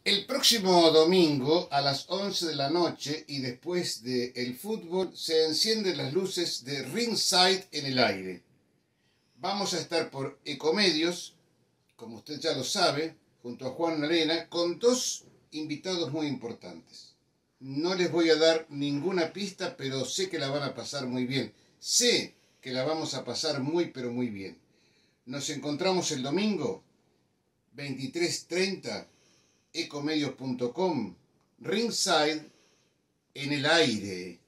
El próximo domingo a las 11 de la noche y después del fútbol se encienden las luces de Ringside en el aire. Vamos a estar por Ecomedios, como usted ya lo sabe, junto a Juan Arena, con dos invitados muy importantes. No les voy a dar ninguna pista, pero sé que la van a pasar muy bien. Sé que la vamos a pasar muy, pero muy bien. Nos encontramos el domingo, 23:30, ecomedios.com, Ringside en el aire.